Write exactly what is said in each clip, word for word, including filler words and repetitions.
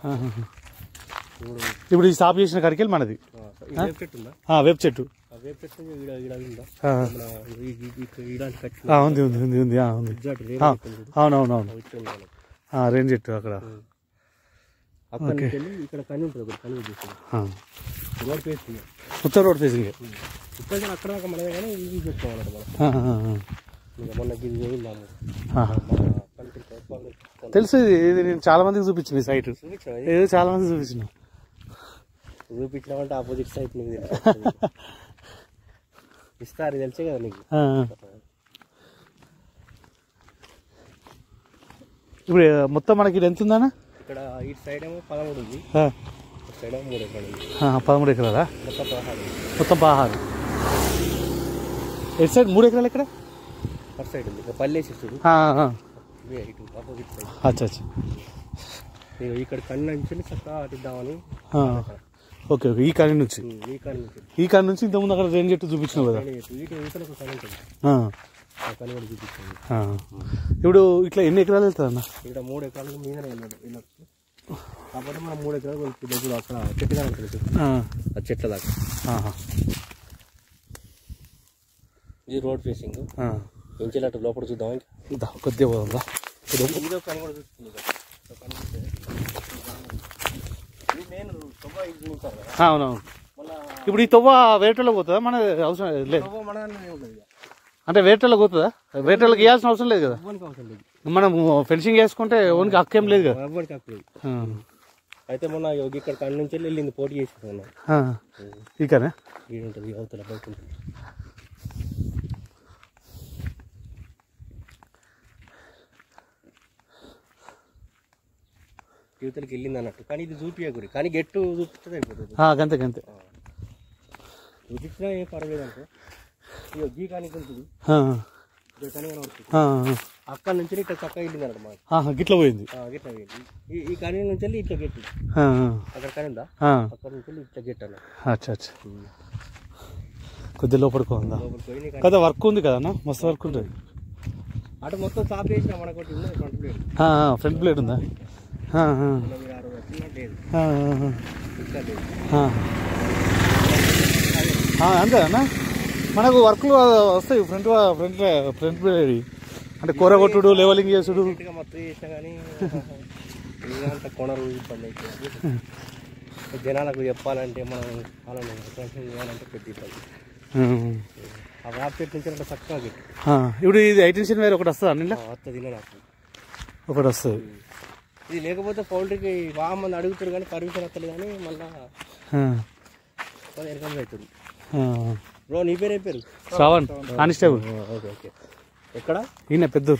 ఇప్పుడు ఈ సాపు చేసిన కాడికి వెళ్ళి మనది వేప చెట్టు ఉంది ఉంది ఉంది ఉంది ఉంది అవునవునవును రేణి చెట్టు అక్కడ ఉత్తర రోడ్ ఫేసింగ్ అక్కడ మనమే కానీ ఇది పెట్టుకోవాలంటే తెలుసు ఇది నేను చాలా మందికి చూపించిన ఈ సైట్ ఏదో చాలా మంది చూపించిన చూపించినామంటే ఆపోజిట్ సైట్ నీకు ఇస్తారు తెలిసే కదా నీకు. ఇప్పుడు మొత్తం మనకి ఇది ఎంత ఉందన్న? ఇక్కడ ఇటు సైడ్ ఏమో పదమూడు ఉంది, సైడ్ ఏమో మూడు ఎకరాలు. పదమూడు ఎకరాలా? మొత్తం పదహారు. మొత్తం పదహారు. ఎటు సైడ్ మూడు ఎకరాలు ఎక్కడ? అటు సైడ్ ఉంది పల్లె చూడు ఇటు ఆపోజిట్ సైడ్. అచ్చా అచ్చా. ఇక్కడ కన్ను నుంచి చక్కగా అటిద్దామని. Okay okay. ఈ కాని నుంచి ఈ కాని నుంచి ఈ కాని నుంచి ఇంతకుముందు అక్కడ రేణి చెట్టు చూపించినావు కదా. ఇప్పుడు ఇట్లా ఎన్ని ఎకరాలు వెళ్తుంది అన్న? ఇక్కడ మూడు ఎకరాలకు మీద వెళ్ళొచ్చు. కాకపోతే మనం మూడు ఎకరాలు దగ్గర అక్కడ చెట్టుగా ఉంటుంది ఆ చెట్ల దాకా. ఇది రోడ్ ఫేసింగ్. పెంచేలాట లోపల చూద్దాం కొద్దిగా పోదా. ఇదో పని కూడా చూస్తుంది. అవునవును. ఇప్పుడు ఈ తొవ్వ వేటలో పోతుందా? మన అవసరం లేదు అంటే వేటలో పోతుందా? వేటలకు వేయాల్సిన అవసరం లేదు కదా. మనం ఫెన్సింగ్ వేసుకుంటే ఓనికి హక్కేం లేదు కదా. అయితే మొన్న ఇక్కడ కన్ను నుంచి వెళ్ళింది పోటీ చేసి ఇకనే ఉంటుంది అవతల బయట ఉంటుంది. యువతలకి వెళ్ళింది అన్నట్టు, కానీ ఇది చూపించకూడదు. కానీ గెట్టు చూపిస్తుంది అయిపోతుంది. గంతే గంతే చూపించినా ఏం పర్వాలేదు అంటే గీ కానీ ఉంటుంది అక్కడ నుంచి ఇట్లా చక్కగా వెళ్ళింది అన్నమాట. మాకు గిట్ల పోయింది గిట్ల పోయింది. ఈ కానీ నుంచి వెళ్ళి ఇట్లా గెట్టు అక్కడ కానీ ఉందా అక్కడ నుంచి వెళ్ళి ఇట్లా గెట్టు అన్న. అచ్చా అచ్చా. కొద్దిగా లోపడుకోందా కదా. వర్క్ ఉంది కదా అన్న, మస్తు వర్క్ ఉంటుంది. అటు మొత్తం సాఫ్ చేసిన మనకు ఫ్రంట్ ప్లేట్. ఫ్రంట్ ప్లేట్ ఉందా? అంతే అన్న. మనకు వర్క్లు వస్తాయి ఫ్రంట్ ఫ్రంట్ ఫ్రంట్ ప్లేట్ అంటే కూర కొట్టుడు, లెవెలింగ్ చేసుడు మొత్తం చేసినా కానీ అంత కొనరు ఇబ్బంది అవుతుంది. జనాలకు చెప్పాలంటే మనం వాళ్ళని చేయాలంటే పెద్ద ఇబ్బంది. ఆ వేప చెట్టు నుంచి అంటే చక్కగా చెట్టు. ఇప్పుడు ఇది ఐటెన్షన్ వేరే ఒకటి వస్తుంది అన్న వస్తుంది నాకు ఒకటి వస్తుంది. ఇది లేకపోతే పౌల్ట్రీకి బాగా మంది అడుగుతారు కానీ పర్మిషన్ వస్తుంది కానీ మళ్ళీ ఇన్కమ్ అవుతుంది. బ్రో నీ పేరు ఏ పేరు? శ్రావణ్ కానిస్టేబుల్. Okay okay. ఎక్కడ? ఈయన పెద్దూరు.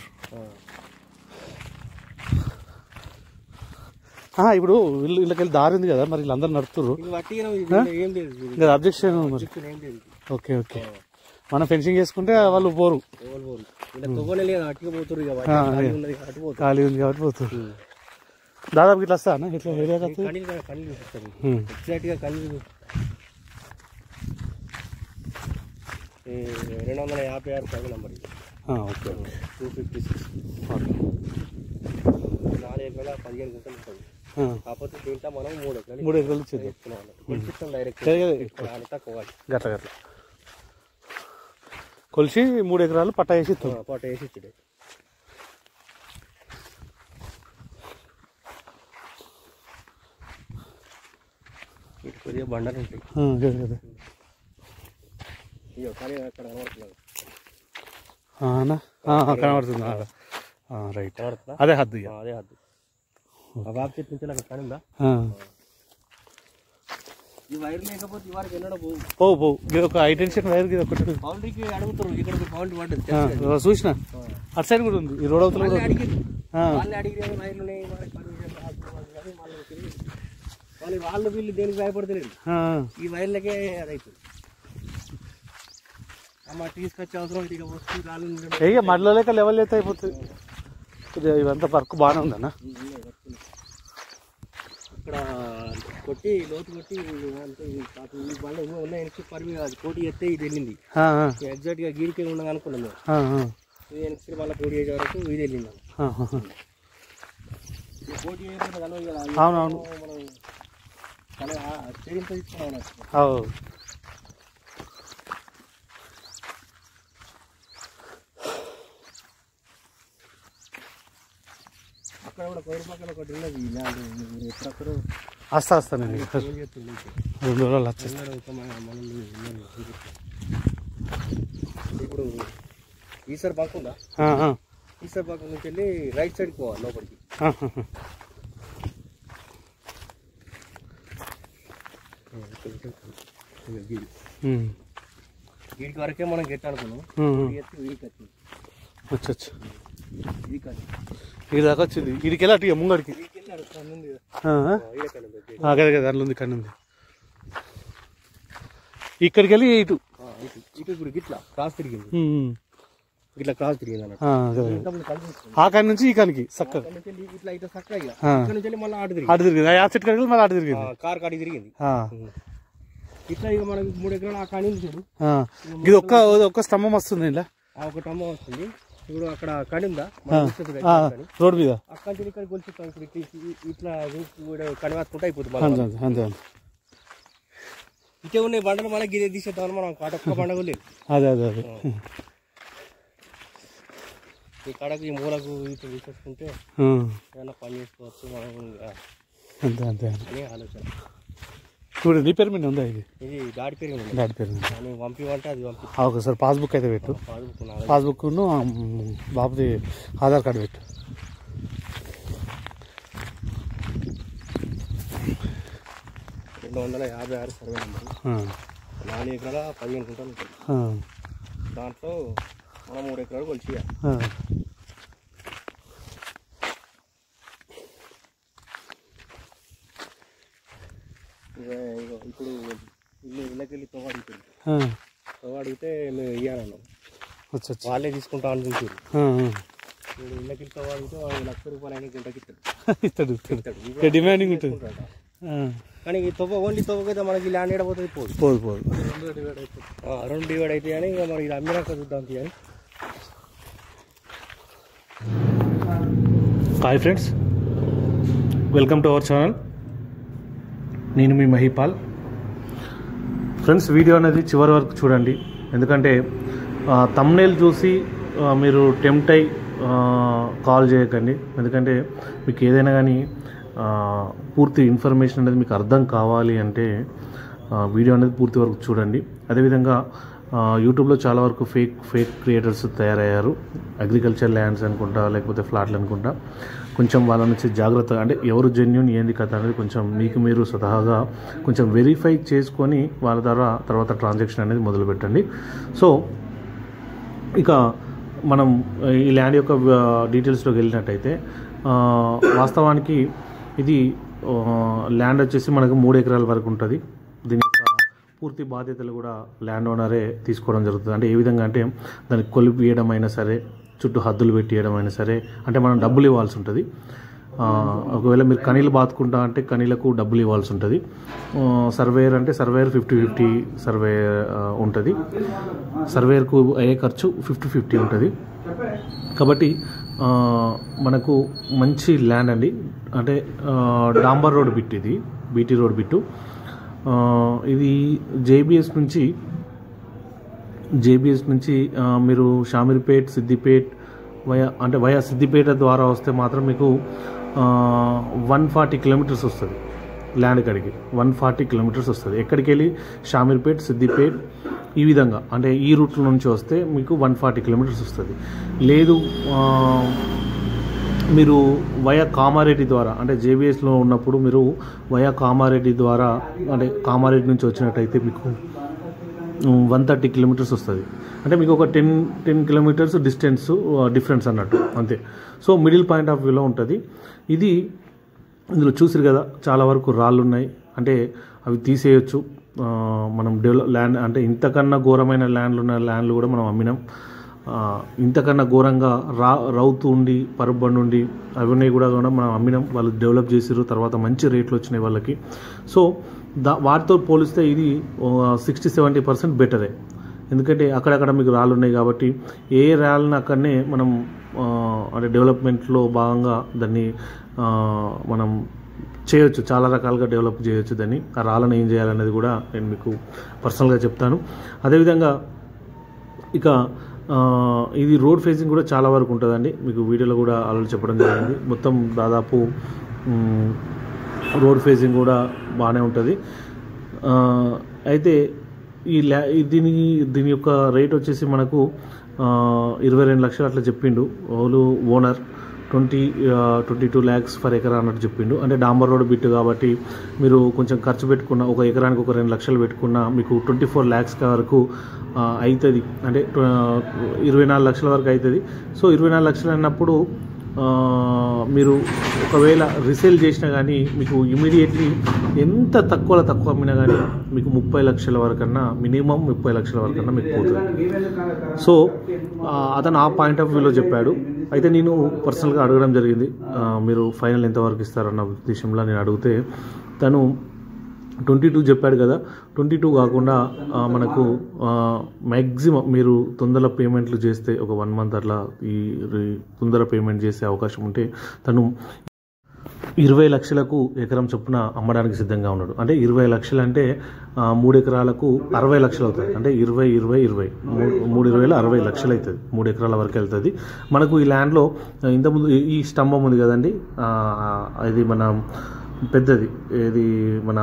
ఇప్పుడు వీళ్ళు వీళ్ళకి దారి ఉంది కదా, మరి వీళ్ళందరూ నడుపుతారు. అబ్జెక్షన్ మరి. Okay okay. మనం ఫెన్సింగ్ చేసుకుంటే వాళ్ళు పోరు. ఖాళీ ఉంది కాబట్టి పోతారు. దాదాపు ఇట్లా వస్తా అన్న ఇట్లా ఏరియా రెండు వందల యాభై ఆరు పది number. Okay okay. Two fifty six నాలుగు ఎకరాల పదిహేను గంటలు ఉంటుంది. కాకపోతే దీంట్లో మనం మూడు ఎకరాలు మూడు ఎకరాలు చెప్తున్నాం డైరెక్ట్ తక్కువ గట్ల గట్ల కొలిసి మూడు ఎకరాలు పట్ట వేసి పట్ట వేసి ఇచ్చాడు. ఇటు కొద్దిగా బండలు ఉంటాయి కదా. కానీ అక్కడ కనబడుతుంది కనబడుతుంది రైట్. అదే హద్దు అదే హద్దు. ఆ బాబు చెట్టు నుంచి అక్కడ కనుందా? ఈ వైర్ లేకపోతే ఈ వారికి ఎన్నడో పోవు పోవు పోవు. ఇది ఒక ఐటెన్షన్ వైర్ ఒకటి బౌండరీకి అడుగుతారు. ఇక్కడ బౌండరీ పడ్డది చూసిన అటు సైడ్ కూడా ఉంది. ఈ రోడ్ అవతల కూడా అడిగి వైర్లు వాళ్ళు వాళ్ళు వీళ్ళు దేనికి భయపడతలేదు. ఈ వైర్లకే అదైతుంది. అమ్మ తీసుకొచ్చే అవసరం ఇక వస్తు రాళ్ళు ఇక మడ్ల లేక లెవెల్ అయితే అయిపోతుంది. ఇదంతా వర్క్ బాగానే ఉందన్న. ఇక్కడ కొట్టి లోతు కొట్టి ఈ బండ ఉన్నాయి పరిమి కాదు పోటీ చేస్తే ఇది వెళ్ళింది. ఎగ్జాక్ట్ గా గీడికే ఉండదు అనుకున్నాము. ఇది వెనక్కి మళ్ళీ పోటీ చేసే వరకు ఇది వెళ్ళింది. అవునవును అక్కడ కూడా కోరి పక్కన ఒకటి ఉన్నది ల్యాండ్ ఎప్పుడక్కడ వస్తా వస్తా నేను రెండు రోజులు వచ్చేస్తాను. ఇప్పుడు ఈసారి పక్క ఉందా ఈసారి పక్క నుంచి వెళ్ళి రైట్ సైడ్కి పోవాలి లోపలికి. వీడికి వరకే మనం గెట్ అనుకున్నాం వీడికి వచ్చి ఇది దాకా వచ్చింది వీడికి వెళ్ళి అటు ముంగడికి కదా కదా దాంట్లో ఉంది కన్ను ఉంది ఇక్కడికి వెళ్ళి ఇటు ఇటు ఇప్పుడు గిట్లా క్రాస్ తిరిగింది ఇట్లా క్రాస్ తిరిగింది ఆ కాని నుంచి ఈ కానికి చక్కగా ఇట్లా ఇట్లా చక్కగా మళ్ళీ ఆడు తిరిగి ఆడు తిరిగింది ఆ చెట్టు కాడికి మళ్ళీ ఆడు తిరిగింది కార్ కాడికి తిరిగింది ఇట్లా ఇక మనకి మూడు ఎకరాలు ఆ కాని చూడు ఇది ఒక్క ఒక్క స్తంభం వస్తుంది ఇలా ఒక స్తంభం వస్తుంది ఇప్పుడు అక్కడ కడి ఉందా రోడ్ మీద అక్కడ నుంచి ఇక్కడ గొలుచుతాం ఇప్పుడు ఇట్లా కడి వేసుకుంటే అయిపోతుంది. ఇంకే ఉన్నాయి బండలు మనకి గిదే తీసేద్దామని మనం కాట ఒక్క బండ లేదు. అదే అదే అదే ఈ కాడకు ఈ మూలకు ఇట్లా తీసేసుకుంటే ఏమైనా పని చేసుకోవచ్చు మనం అంతే అంతే అని ఆలోచన. ఇప్పుడు నీ పేరు మీద ఉందా ఇది ఇది డాడీ పేరు మీద డాడీ పేరు మీద నేను పంపివంటే అది పంపి ఒకసారి పాస్బుక్ అయితే పెట్టు పాస్బుక్ పాస్బుక్ను బాబుది ఆధార్ కార్డు పెట్టు. రెండు వందల యాభై ఆరు సర్వే నెంబర్ నాలుగు ఎకరాల పదిహేను గుంటలు ఉంటుంది. దాంట్లో మనం మూడు ఎకరాలు కొలిచి ఇప్పుడు ఇల్లు ఇళ్ళకి వెళ్ళి తవ్వ అడుగుతుంది తవ్వ అడిగితే మేము ఇవ్వాలన్నాం వాళ్ళే తీసుకుంటాం అనిపించారు. ఇప్పుడు ఇళ్ళకి వెళ్ళి తవ్వ అడిగితే వాళ్ళు లక్ష రూపాయలు అయినా గంటకి ఇస్తాడు ఇస్తాడు డిమాండింగ్ ఉంటుంది. కానీ ఈ తవ్వ ఓన్లీ తవ్వ కదా మనకి ల్యాండ్ ఏడపోతుంది పోదు పోదు పోదు రెండు డివైడ్ అయితే కానీ ఇక మనకి ఇది అమ్మినాక చూద్దాం కానీ. Hi friends, welcome to our channel. నేను మీ మహిపాల్. ఫ్రెండ్స్, వీడియో అనేది చివరి వరకు చూడండి, ఎందుకంటే థంబ్నెయిల్ చూసి మీరు టెంప్ట్ అయి కాల్ చేయకండి. ఎందుకంటే మీకు ఏదైనా కానీ పూర్తి ఇన్ఫర్మేషన్ అనేది మీకు అర్థం కావాలి అంటే వీడియో అనేది పూర్తి వరకు చూడండి. అదేవిధంగా యూట్యూబ్లో చాలా వరకు ఫేక్ ఫేక్ క్రియేటర్స్ తయారయ్యారు. అగ్రికల్చర్ ల్యాండ్స్ అనుకుంటా, లేకపోతే ఫ్లాట్లు అనుకుంటా. కొంచెం వాళ్ళ నుంచి జాగ్రత్త, అంటే ఎవరు జెన్యూన్ ఏంది కథ అనేది కొంచెం మీకు మీరు స్వతహాగా కొంచెం వెరిఫై చేసుకొని వాళ్ళ ద్వారా తర్వాత ట్రాన్సాక్షన్ అనేది మొదలు పెట్టండి. సో ఇక మనం ఈ ల్యాండ్ యొక్క డీటెయిల్స్లోకి వెళ్ళినట్టయితే వాస్తవానికి ఇది ల్యాండ్ వచ్చేసి మనకు మూడు ఎకరాల వరకు ఉంటుంది. దీని యొక్క పూర్తి బాధ్యతలు కూడా ల్యాండ్ ఓనరే తీసుకోవడం జరుగుతుంది. అంటే ఏ విధంగా అంటే దానికి కొలిపి వేయడం అయినా సరే, చుట్టూ హద్దులు పెట్టేయడం అయినా సరే, అంటే మనం డబ్బులు ఇవ్వాల్సి ఉంటుంది. ఒకవేళ మీరు కనీలు బాతుకుంటా అంటే కనీలకు డబ్బులు ఇవ్వాల్సి ఉంటుంది. సర్వేయర్ అంటే సర్వేయర్ ఫిఫ్టీ ఫిఫ్టీ సర్వే ఉంటుంది. సర్వేయర్కు అయ్యే ఖర్చు ఫిఫ్టీ ఫిఫ్టీ ఉంటుంది. కాబట్టి మనకు మంచి ల్యాండ్ అండి. అంటే డాంబర్ రోడ్ బిట్, ఇది బీటీ రోడ్ బిట్టు. ఇది జేబీఎస్ నుంచి జేబీఎస్ నుంచి మీరు షామీర్పేట్, సిద్దిపేట్ వయా అంటే వయా సిద్దిపేట ద్వారా వస్తే మాత్రం మీకు వన్ ఫార్టీ కిలోమీటర్స్ వస్తుంది ల్యాండ్ కాడికి. వన్ ఫార్టీ కిలోమీటర్స్ వస్తుంది ఎక్కడికి వెళ్ళి షామీర్పేట్, సిద్దిపేట్ ఈ విధంగా అంటే ఈ రూట్ నుంచి వస్తే మీకు వన్ ఫార్టీ కిలోమీటర్స్ వస్తుంది. లేదు మీరు వయా కామారెడ్డి ద్వారా, అంటే జేబీఎస్లో ఉన్నప్పుడు మీరు వయా కామారెడ్డి ద్వారా అంటే కామారెడ్డి నుంచి వచ్చినట్టయితే మీకు వన్ థర్టీ కిలోమీటర్స్ వస్తుంది. అంటే మీకు ఒక ten ten kilometres distance difference అన్నట్టు, అంతే. సో మిడిల్ పాయింట్ ఆఫ్ వ్యూలో ఉంటుంది ఇది. ఇందులో చూసిరు కదా, చాలా వరకు రాళ్ళు ఉన్నాయి. అంటే అవి తీసేయచ్చు. మనం డెవలప్ ల్యాండ్ అంటే ఇంతకన్నా ఘోరమైన ల్యాండ్లు ఉన్న ల్యాండ్లు కూడా మనం అమ్మినాం. ఇంతకన్నా ఘోరంగా రా రౌతు ఉండి పరుబండి ఉండి అవన్నీ కూడా కూడా మనం అమ్మినాం. వాళ్ళు డెవలప్ చేసారు, తర్వాత మంచి రేట్లు వచ్చినాయి వాళ్ళకి. సో దా వాటితో పోలిస్తే ఇది సిక్స్టీ సెవెంటీ పర్సెంట్ బెటరే. ఎందుకంటే అక్కడక్కడ మీకు రాళ్ళు ఉన్నాయి కాబట్టి ఏ రాళ్ళని అక్కడనే మనం అంటే డెవలప్మెంట్లో భాగంగా దాన్ని మనం చేయొచ్చు, చాలా రకాలుగా డెవలప్ చేయొచ్చు. దాన్ని ఆ రాళ్ళను ఏం చేయాలనేది కూడా నేను మీకు పర్సనల్గా చెప్తాను. అదేవిధంగా ఇక ఇది రోడ్ ఫేసింగ్ కూడా చాలా వరకు ఉంటుందండి, మీకు వీడియోలో కూడా ఆల్రెడీ చెప్పడం జరిగింది. మొత్తం దాదాపు రోడ్ ఫేసింగ్ కూడా బాగానే ఉంటుంది. అయితే ఈ ల్యా దీని దీని యొక్క రేట్ వచ్చేసి మనకు ఇరవై రెండు లక్షలు అట్లా చెప్పిండు ఓలు owner. Twenty twenty two lakhs for ఎకరా అన్నట్టు చెప్పిండు. అంటే డాంబర్ రోడ్ బిట్ కాబట్టి మీరు కొంచెం ఖర్చు పెట్టుకున్న, ఒక ఎకరానికి ఒక రెండు లక్షలు పెట్టుకున్న మీకు ట్వంటీ ఫోర్ ల్యాక్స్ వరకు అవుతుంది. అంటే ఇరవై నాలుగు లక్షల వరకు అవుతుంది. సో ఇరవై నాలుగు లక్షలు అన్నప్పుడు మీరు ఒకవేళ రీసేల్ చేసినా కానీ మీకు ఇమీడియట్లీ ఎంత తక్కువలో తక్కువ అమ్మినా కానీ మీకు ముప్పై లక్షల వరకన్నా, మినిమం ముప్పై లక్షల వరకన్నా మీకు పోతుంది. సో అతను ఆ పాయింట్ ఆఫ్ వ్యూలో చెప్పాడు. అయితే నేను పర్సనల్గా అడగడం జరిగింది, మీరు ఫైనల్ ఎంతవరకు ఇస్తారన్న ఉద్దేశంలో నేను అడిగితే తను ట్వంటీ టూ చెప్పాడు కదా. ట్వంటీ టూ కాకుండా మనకు మ్యాక్సిమం మీరు తొందర పేమెంట్లు చేస్తే ఒక వన్ మంత్ అట్లా ఈ తొందర పేమెంట్ చేసే అవకాశం ఉంటే తను ఇరవై లక్షలకు ఎకరం చొప్పున అమ్మడానికి సిద్ధంగా ఉన్నాడు. అంటే ఇరవై లక్షలు అంటే మూడు ఎకరాలకు అరవై లక్షలు అవుతుంది. అంటే ఇరవై ఇరవై ఇరవై మూడు ఇరవై వేల అరవై లక్షలు అవుతుంది, మూడు ఎకరాల వరకు వెళ్తుంది. మనకు ఈ ల్యాండ్లో ఇంతకుముందు ఈ స్తంభం ఉంది కదండి, ఇది మన పెద్దది, ఇది మన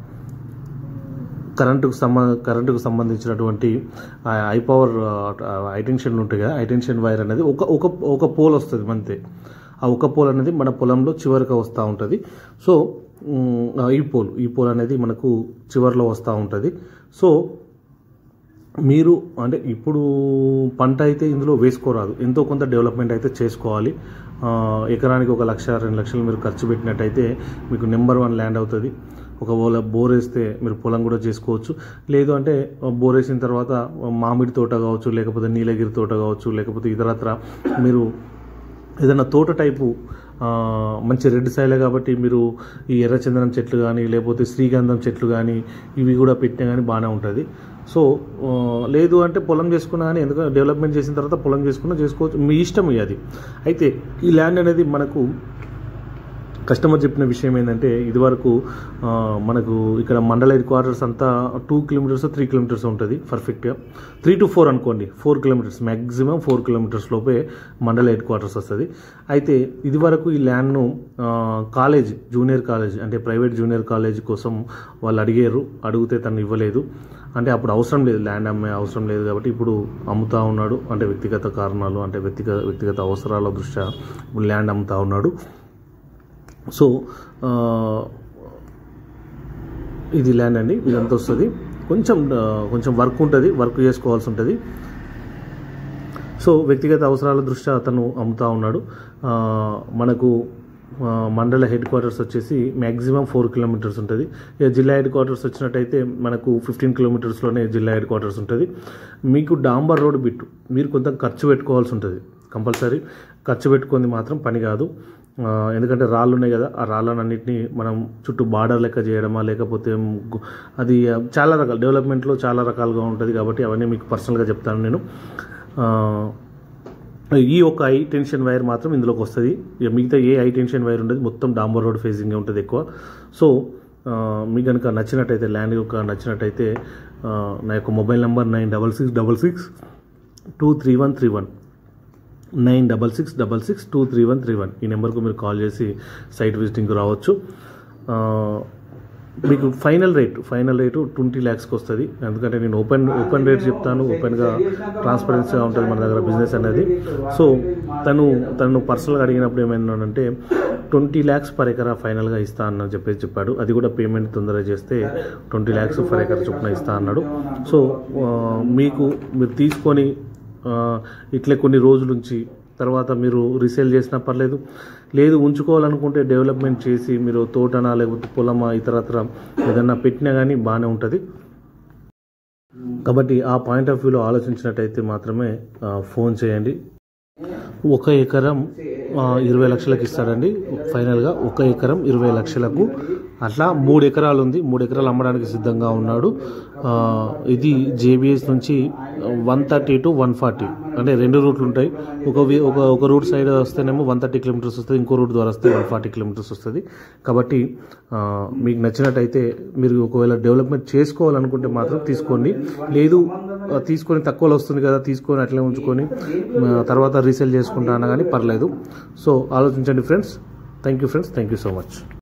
కరెంటుకు సంబ కరెంటుకు సంబంధించినటువంటి హై పవర్ హైటెన్షన్లు ఉంటాయి కదా, హైటెన్షన్ వైర్ అనేది ఒక ఒక ఒక పోల్ వస్తుంది అంతే. ఆ ఒక పోల్ అనేది మన పొలంలో చివరికి వస్తూ ఉంటుంది. సో ఈ పోల్ ఈ పోల్ అనేది మనకు చివరిలో వస్తూ ఉంటుంది. సో మీరు అంటే ఇప్పుడు పంట అయితే ఇందులో వేసుకోరాదు, ఎంతో కొంత డెవలప్మెంట్ అయితే చేసుకోవాలి. ఎకరానికి ఒక లక్ష రెండు లక్షలు మీరు ఖర్చు పెట్టినట్టయితే మీకు నెంబర్ వన్ ల్యాండ్ అవుతుంది. ఒకవేళ బోర్ వేస్తే మీరు పొలం కూడా చేసుకోవచ్చు. లేదు అంటే బోర్ వేసిన తర్వాత మామిడి తోట కావచ్చు, లేకపోతే నీలగిరి తోట కావచ్చు, లేకపోతే ఇతరత్ర మీరు ఏదైనా తోట టైపు మంచి రెడ్ సాయిలే కాబట్టి మీరు ఈ ఎర్రచందనం చెట్లు కానీ లేకపోతే శ్రీగంధం చెట్లు కానీ ఇవి కూడా పెట్టినా కానీ బాగానే ఉంటుంది. సో లేదు అంటే పొలం చేసుకున్నా కానీ, ఎందుకంటే డెవలప్మెంట్ చేసిన తర్వాత పొలం చేసుకున్నా చేసుకోవచ్చు, మీ ఇష్టం అది. అయితే ఈ ల్యాండ్ అనేది మనకు కస్టమర్ చెప్పిన విషయం ఏంటంటే ఇదివరకు మనకు ఇక్కడ మండల హెడ్ క్వార్టర్స్ అంతా టూ కిలోమీటర్స్ త్రీ కిలోమీటర్స్ ఉంటుంది పర్ఫెక్ట్గా, త్రీ టు ఫోర్ అనుకోండి, four kilometres maximum four kilometres లోపే మండల హెడ్ క్వార్టర్స్ వస్తుంది. అయితే ఇదివరకు ఈ ల్యాండ్ను కాలేజ్ జూనియర్ కాలేజ్ అంటే ప్రైవేట్ జూనియర్ కాలేజ్ కోసం వాళ్ళు అడిగారు, అడిగితే తను ఇవ్వలేదు. అంటే అప్పుడు అవసరం లేదు, ల్యాండ్ అమ్మే అవసరం లేదు కాబట్టి ఇప్పుడు అమ్ముతా ఉన్నాడు. అంటే వ్యక్తిగత కారణాలు అంటే వ్యక్తిగత వ్యక్తిగత అవసరాల దృష్ట్యా ఇప్పుడు ల్యాండ్ అమ్ముతా ఉన్నాడు. సో ఇది ల్యాండ్ అండి, ఇదంతా వస్తుంది. కొంచెం కొంచెం వర్క్ ఉంటుంది, వర్క్ చేసుకోవాల్సి ఉంటుంది. సో వ్యక్తిగత అవసరాల దృష్ట్యా అతను అమ్ముతా ఉన్నాడు. మనకు మండల హెడ్ క్వార్టర్స్ వచ్చేసి మ్యాక్సిమం ఫోర్ కిలోమీటర్స్ ఉంటుంది. ఇక జిల్లా హెడ్ క్వార్టర్స్ వచ్చినట్టయితే మనకు ఫిఫ్టీన్ కిలోమీటర్స్లోనే జిల్లా హెడ్ క్వార్టర్స్ ఉంటుంది. మీకు డాంబర్ రోడ్ బిట్టు మీరు కొంత ఖర్చు పెట్టుకోవాల్సి ఉంటుంది, కంపల్సరీ ఖర్చు పెట్టుకుంది మాత్రం పని కాదు. ఎందుకంటే రాళ్ళు ఉన్నాయి కదా, ఆ రాళ్ళన్నింటినీ మనం చుట్టూ బార్డర్ లెక్క చేయడమా లేకపోతే అది చాలా రకాల డెవలప్మెంట్లో చాలా రకాలుగా ఉంటుంది కాబట్టి అవన్నీ మీకు పర్సనల్గా చెప్తాను నేను. ఈ ఒక హై టెన్షన్ వైర్ మాత్రం ఇందులోకి వస్తుంది, ఇక మిగతా ఏ హై టెన్షన్ వైర్ ఉండదు, మొత్తం డాంబర్ రోడ్ ఫేసింగ్ ఉంటుంది ఎక్కువ. సో మీకు కనుక నచ్చినట్టయితే ల్యాండ్ యొక్క నచ్చినట్టయితే నా యొక్క mobile number nine double six double six two three one three one nine double six double six two three one three one ఈ నెంబర్కు మీరు కాల్ చేసి సైట్ విజిటింగ్కి రావచ్చు. మీకు final rate final rate twenty ల్యాక్స్కి వస్తుంది. ఎందుకంటే నేను ఓపెన్ ఓపెన్ రేట్ చెప్తాను, ఓపెన్గా ట్రాన్స్పరెన్సీగా ఉంటుంది మన దగ్గర బిజినెస్ అనేది. సో తను తను పర్సనల్గా అడిగినప్పుడు ఏమైందంటే ట్వంటీ ల్యాక్స్ పర్ ఎకరా ఫైనల్గా ఇస్తా అని చెప్పేసి చెప్పాడు. అది కూడా పేమెంట్ తొందరగా చేస్తే ట్వంటీ ల్యాక్స్ పర్ ఎకరా చొప్పున ఇస్తా అన్నాడు. సో మీకు మీరు తీసుకొని ఇట్లే కొన్ని రోజుల నుంచి తర్వాత మీరు రీసేల్ చేసినా పర్లేదు, లేదు ఉంచుకోవాలనుకుంటే డెవలప్మెంట్ చేసి మీరు తోటనా లేకపోతే పొలమా ఇతరత్ర ఏదన్నా పెట్టినా కానీ బాగానే ఉంటుంది. కాబట్టి ఆ పాయింట్ ఆఫ్ వ్యూలో ఆలోచించినట్టయితే మాత్రమే ఫోన్ చేయండి. ఒక ఎకరం ఇరవై లక్షలకు ఇస్తాడండి ఫైనల్గా. ఒక ఎకరం ఇరవై లక్షలకు అట్లా మూడు ఎకరాలు ఉంది, మూడు ఎకరాలు అమ్మడానికి సిద్ధంగా ఉన్నాడు. ఆ, ఇది జేబీఎస్ నుంచి one thirty to one forty అంటే రెండు రూట్లు ఉంటాయి. ఒక వి- ఒక ఒక రూట్ సైడ్ వస్తేనేమో వన్ థర్టీ కిలోమీటర్స్ వస్తుంది, ఇంకో రూట్ ద్వారా వస్తే వన్ ఫార్టీ కిలోమీటర్స్ వస్తుంది. కాబట్టి ఆ, మీకు నచ్చినట్టయితే మీరు ఒకవేళ డెవలప్మెంట్ చేసుకోవాలనుకుంటే మాత్రం తీసుకోండి. లేదు ఆ, తీసుకొని తక్కువలో వస్తుంది కదా, తీసుకొని అట్లే ఉంచుకొని ఆ, తర్వాత రీసేల్ చేసుకుంటా అన్నా కానీ పర్లేదు. సో ఆలోచించండి friends. Thank you friends, thank you so much.